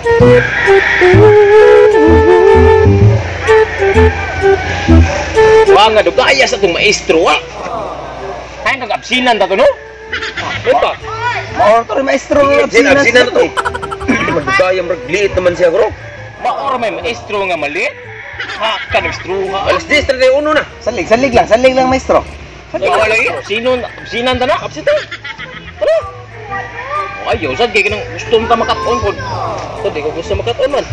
Wah, nga dugaya sa itong maestro, ha? Kaya kag-absinan ta to, no? Ito. Maorto rin maestro ng absinan. Absinan to. Magdugaya, magliit naman siya, bro. Maor may maestro nga maliit? Ha, ka maestro nga. Alas 10, 31 na. Salig lang maestro. Wala lagi. Absinan ta na, absita. Tara. Ayaw, sad kaya kinang gusto mo ta makat-on po. Ito, di ko gusto makat-on man.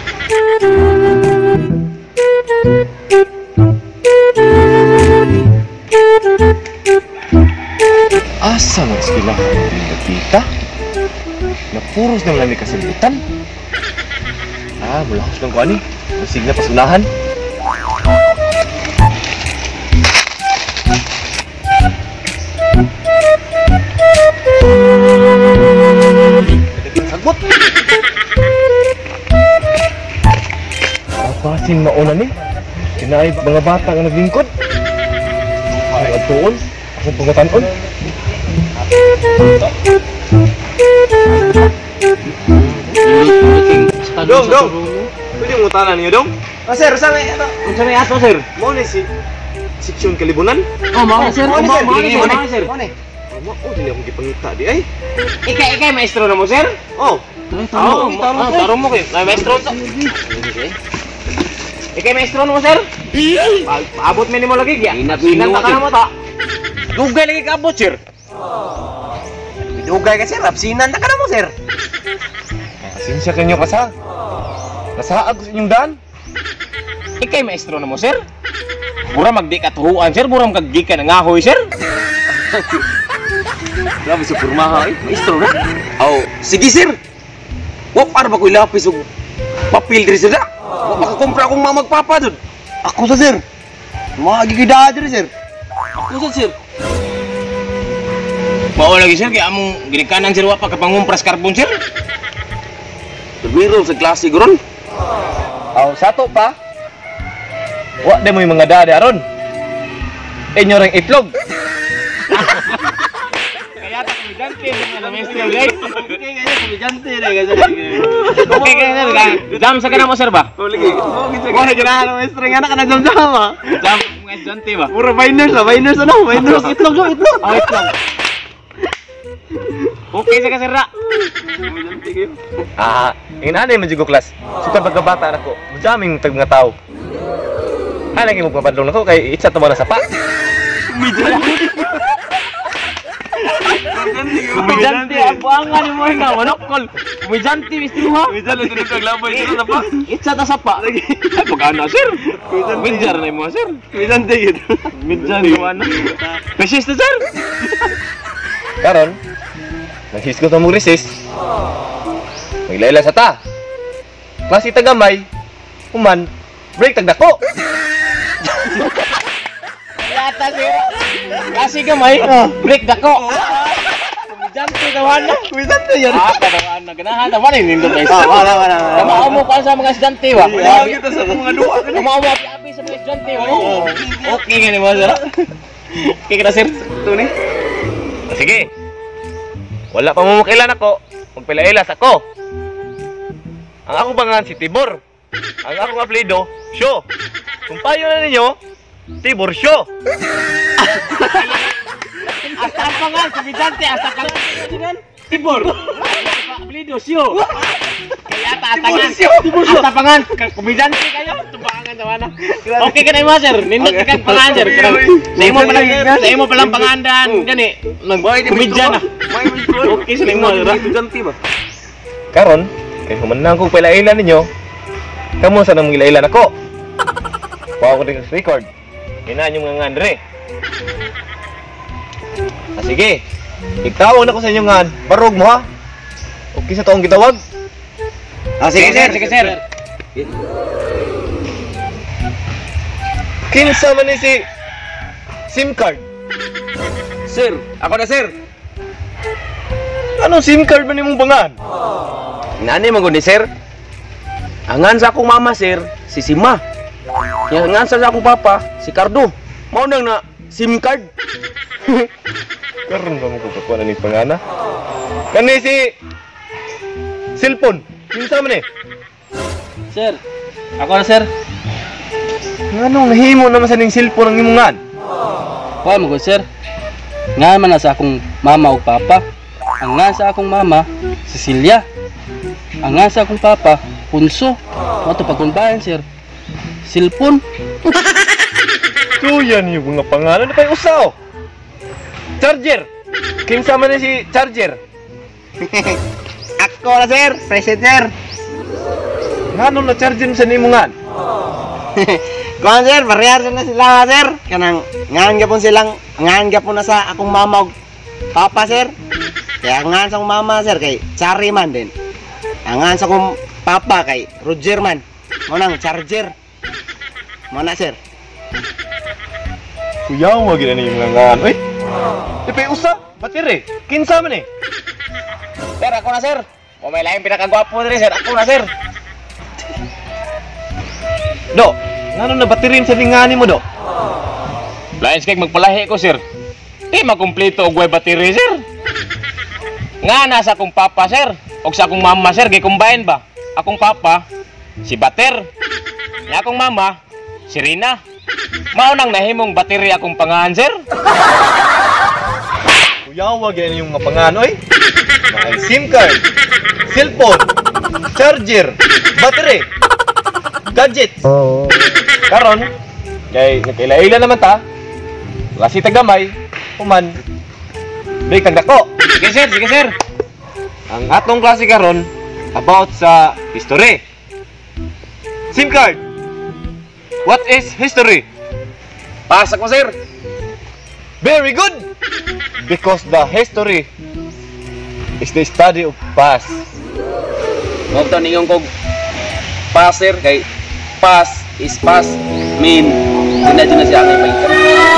Asa man sila kita? Napuros ng lami kasabutan. Mulakos lang ko ani. Masig na pasulahan. Sagbot. Apasin mauna ni. Kinaay mga bata nga naglingkod. Ay atuon. Asang pangatanon. Dong. Pwede mo tanan niyo, Dong? Sir, saan may ato? Unsa may ato, sir? Mo ni si seksyon kalibunan? Mao sir. Mao sir. Oh, dili akong gipangita di ay. Ikay maestro na mo, sir? Oh. Taro mo kay. Maestro to. Ikay maestro na mo, sir? Paabot mi nimo lagi ya. Sinan ta kana mo ta. Dugay lagi ka abot, sir. Dugay ka sir, absinan ta kana mo, sir. Pasensya kanyo kasa. Nasaag sa inyong daan. Ikay maestro na mo, sir? Mura magdi ka tuhuan, sir. Mura magdi ka nangahoy, sir. Grabe sa pormaha eh, maestro na. Oh, sige sir. Wa para ba ko'y lapis og papel diri sir? Wa makakumpra akong magpapa dun. Ako sa sir. Magigida diri sir. Ako sa sir. Mao lagi, sir, kaya among ginikanan, sir, wa pa kapangumpras karbon, sir. Biro sa klase gron. Sato pa. Wa de mo yung mga dade aron. Inyo ring itlog. Kaya ta komedante nga maestro, guys. Okay, sir. Jam sa kana mo, sir ba? Lagi. Mo na ginahan ng maestro nga na jam ba? Jam komedante ba? Puro minors ano? Minors itlog. Itlog. Okay sa kasira. Inanay man jigo klas. Sukad pagkabata nako. Madaming tag mga tao. Lagi mo papadlong nako kay itsa to na sapa. Komedante ako angan mo nga manokol. Komedante mistro ha. Minsan lang kag labay sir sa pa. Itsa ta sapa. Ay pag-ana, sir. Minjar na mo, sir. Minsan tigit. Minjar mo ana. Resist, sir. Karon, naghiskot mo resist. Maglayla sa ta. Klase tagamay. Human, break tagdako. Yata, sir. Kasi gamay, break dako. Komedante dawan na. Minsan yan. Kadawan na ganahan. Dawan ay nindot guys. Wala. Kamao mo pa sa mga estudyante ba? Wala kita sa mga duwa. Kamao mo api-api sa mga estudyante ba? Okay nga ni mo, sir. Okay ka na, sir. Ito ni. Sige. Wala pa mo makilan ako. Magpilailas ako. Ang ako bangan si Tibor. Ang ako nga apelido, Sho. Kung payo na ninyo, Tibor Sho. Asa ang pangal, komedante, asa ka lang. Tibor. Apelido, Sio. Kaya tatangan. Asa pangan, komedante kayo. Tumpangan naman na. Okay ka na mo, sir. Nindot ka kang pangan, sir. Sa imo palang pangandan. Gani, komedya na. Okay sa imo, sir. Estudyante ba? Karon, kay humanang kong pilailan ninyo, kamo sa nang ilailan ako. Wa ako din record. Hinaan yung nga Andre. Sige. Igtawag na ko sa inyo nga. Barog mo ha. Okay sa toong gitawag. Sige, sir. Sige, sir. Kinsa man ni si SIM card. Sir, ako na sir. Anong SIM card man imong bangan? Nani man gud ni sir? Angan sa akong mama sir, si Sima. Yang angan sa akong papa, si Cardo. Mao nang na SIM card. Karon ba mo kukuha na ni pangana? Kani si cellphone. Kinsa man eh? Sir, ako na sir. Nganong nahimo naman sa ning cellphone ang imongan? Kuha mo sir. Nga man na sa akong mama o papa. Ang nga sa akong mama, Cecilia. Ang nga sa akong papa, Punso. Mato pagkunbayan sir. Cellphone. So yan yung mga pangalan na tayo usaw. Charger. Kinsa man na si Charger? Ako na sir, present sir. Nganong na charger mo sa imongan? Kuan sir, parehas na sila sir. Kanang ngan gyapon na sa akong mama ug papa sir. Kaya ngan sa akong mama sir kay Chari man din. Ngan sa akong papa kay Roger man. Mo nang Charger. Mo na sir. Kuyaw wag na yung mga ngan. Uy. Ipay usa, batire. Kinsa man eh? Sir, ako na sir. O may lain pinakagwapo diri sir. Ako na sir. Do, nganong na batirin sa lingani mo do? Lain kay magpalahi ko, sir. Di makumpleto og way battery, sir. Nga nasa akong papa, sir. Og sa akong mama, sir, gay combine ba? Akong papa si Bater. Nga akong mama si Rina. Mao nang nahimong battery akong pangahan, sir. Kuyaw wag yung mga panganoy. May SIM card, cellphone, charger, battery, gadget. Karon, kay nagkaila-ila naman ta. Lasi tagamay, human. Break kang dako. Sige, sir, sige, sir. Ang atong klase karon about sa history. SIM card. What is history? Pasak mo, sir. Very good. Because the history is the study of past. Huwag to niyong kog passer kay past is past mean dinadyo na siya kay palitan.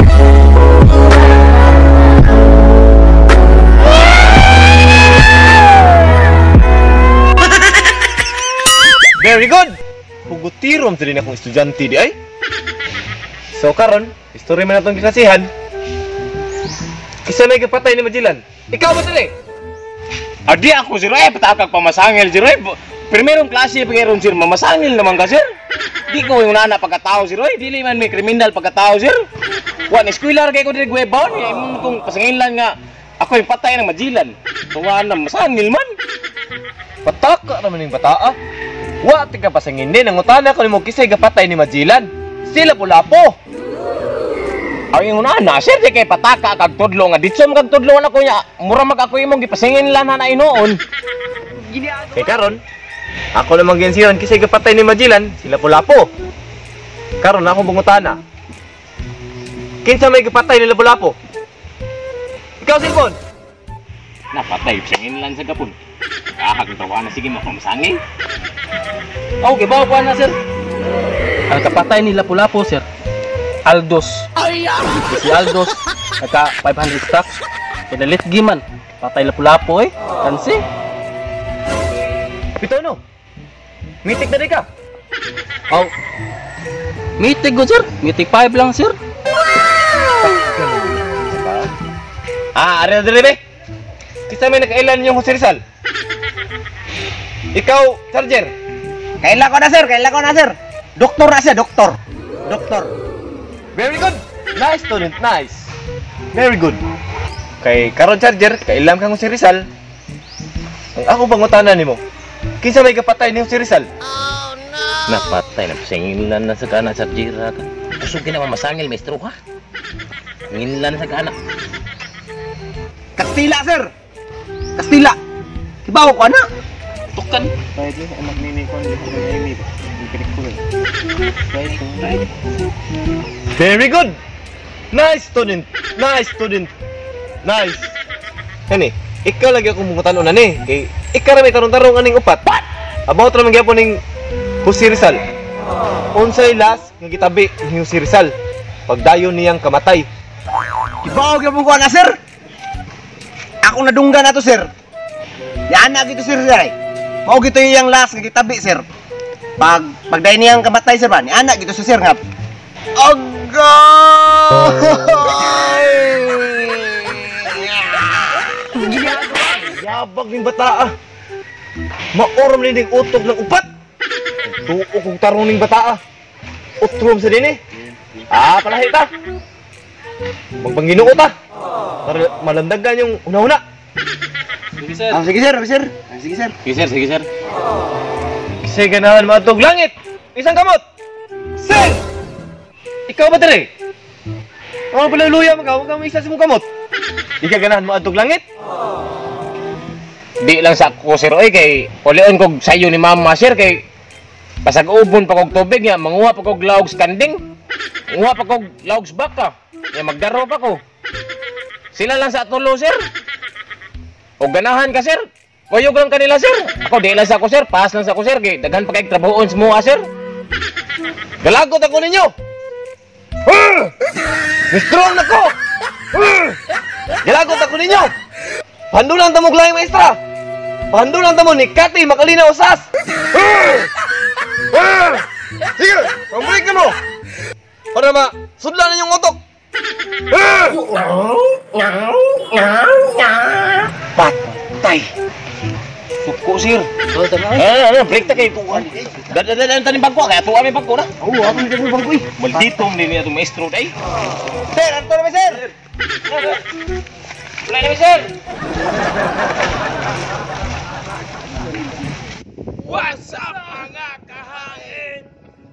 Very good. Hugutirom sa din akong estudyante di ay. So karon, history man atong kinasihan. Kisa may kapatay ni Magellan. Ikaw ba tali? Adi ako, sir. Patakag pamasangil, sir. Primerong klase pagkaroon, sir. Mamasangil naman ka, sir. Di ko yung nana pagkatao, sir. Dili man may kriminal pagkatao, sir. Wan, eskwela kay ko din gwebaw. Imong kong pasangilan nga ako yung patay ng Magellan. Tuwa na masangil man. Pataka naman yung bataa. Wa tika pasangin din. Ang utana ko ni mo kisay kapatay ni Magellan. Sila pulapo. Ay yung nana, sir, di kay pataka kag tudlo nga ditso kag tudlo na ko nya. Mura mag ako imong gipasingin lan na inoon. Kay karon, ako namang gensiyon kisay kapatay ni Magellan, sila pulapo. Karon ako bungutana. Kinsa may kapatay ni Lapu-Lapu? Ikaw cellphone. Napatay pasingin lan sa gapon. Kahag tawa na sige mapamasangil. Okay, bawa ko na sir. Ang kapatay ni Lapu-Lapu sir. Aldos. Si Aldos naka 500 stocks. Pinalit giman. Patay Lapu-Lapu eh. Kansi. Pito no. Mitik na di ka. Oh. Mitig ko sir. Mitig 5 lang sir. Ari na be. Kisa may nakailan yung Jose Rizal. Ikaw, Charger. Kaila ko na sir. Doktor na siya, doktor. Very good. Nice student, nice. Very good. Kay karon Charger, kailam kang Jose Rizal. Ang ako pangutanan nimo. Kinsa may kapatay ni Jose Rizal? Napatay na pasingilan na sa kana sa jira ka. Kusog na mamasangil, maestro ha. Nginlan sa kana. Kastila sir. Kastila. Kibaw ko na. Tukan. Pwede anak nini ko ni Amy. Very good. Nice student. Nice. Kani, ikaw lagi akong mungutanon ani. Kay ikaw ra may tarong-tarong aning upat. About ra man gyapon ning Jose Rizal. Unsay last nga gitabi ni Jose Rizal pagdayon niyang kamatay. Kibaw gyapon ko na sir. Ako nadungga na to sir. Yan na gito sir sir. Mao gito yung last nga gitabi sir. Pagday niyang kamatay sir ba? Ni anak gito sa sir nga. Yabag ning bata. Maorom nining utok ng upat. Tuo kong tarong ning bata. Utrom sa din eh. Palahi ta. Magpangginoo ta. Para malandagan yung una-una. Sige sir. Sige sir, sige sir. Sige sir. Sige sir. Kasi ganahan maatog langit. Isang kamot. Sir! Ikaw ba dere? Ano pala luya mo ka? Huwag kang isa sa mong kamot. Di ka ganahan maatog langit? Di lang sa ako sir oy kay ulion kog sayo ni mama sir kay pasag ubon pa kog tubig ya manguha pa kog laog sa kanding. Manguha pa kog laog sa baka. Ya magdaro pa ko. Sila lang sa tulo sir. O ganahan ka sir. Kuyog lang kanila sir. Ako di lang sa ako sir, pass lang sa ako sir kay daghan pa kay trabahoon sa mga sir. Galagot ako ninyo. Strong na ko. Galagot ako ninyo. Pandulan tamo laing maestra. Pandulan tamo ni Kati makalina usas. Sige, pambalik mo. Para sudlan ninyong utok. Patay. Suko sir. Break ta kay tuwan. Dadan tanim bangko kaya tuwa may bangko na. Oo, ako nito mo bangkoy. Maldito din niya itong maestro day. Sir, anto na sir. Wala na sir. What's up mga kahait?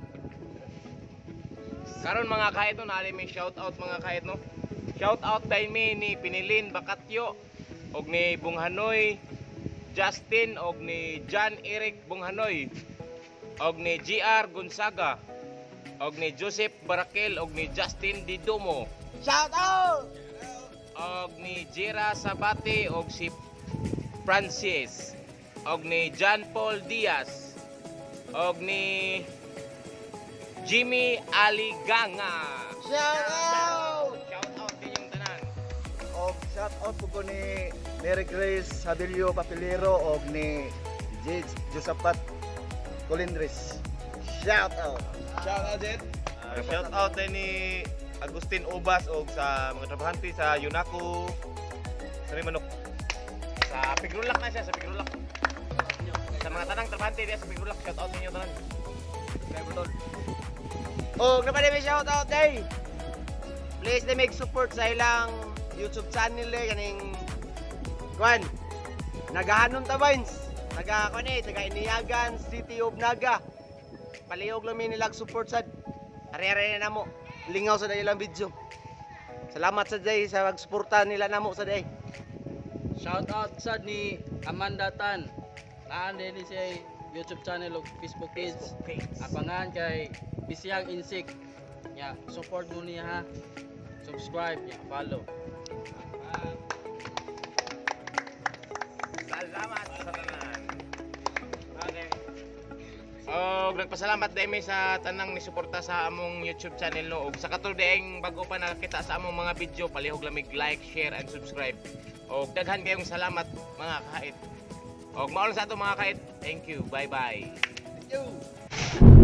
Karon mga kahit no, nali may shout out mga kahit no. Shout out dai mi ni Pinilin Bakatyo og ni Bunghanoy Justin og ni John Eric Bunghanoy og ni GR Gonzaga og ni Joseph Barakel og ni Justin Didomo. Shout out! Og ni Jira Sabate og si Francis og ni John Paul Diaz og ni Jimmy Aliganga. Shout out! Shout out din yung tanan. Og shout out po ni Mary Grace Habilio Papilero og ni Josapat Colindres. Shout out. Shout out Jet. Shout out din ni Agustin Obas og sa mga trabahante sa Yunaco. Sa Manok. Sa Pigrulak na siya, sa Pigrulak. Sa mga tanang trabahante diya sa Pigrulak, shout out ninyo tanan. Oh, napali may shout out day. Please na make support sa ilang YouTube channel kaning Kwan. Nagahanon ta Vines. Taga Iniyagan, City of Naga. Palihog lang mi nilag support sad. Ari-ari na namo. Lingaw sa ilang video. Salamat sa day sa pagsuporta nila namo sa day. Shout out sad ni Amanda Tan. Naan din siya YouTube channel ug Facebook page. Abangan kay Bisiyang Insik. Ya, support mo niya ha. Subscribe, ya, follow. Salamat sa tanan. Okay. Og nagpasalamat dai mi sa tanang ni suporta sa among YouTube channel no og sa katul daing bago pa nakakita sa among mga video palihog lamig like, share and subscribe. Og daghan kayong salamat mga kahit. Og maul sa ato mga kahit. Thank you. Bye-bye. Thank you.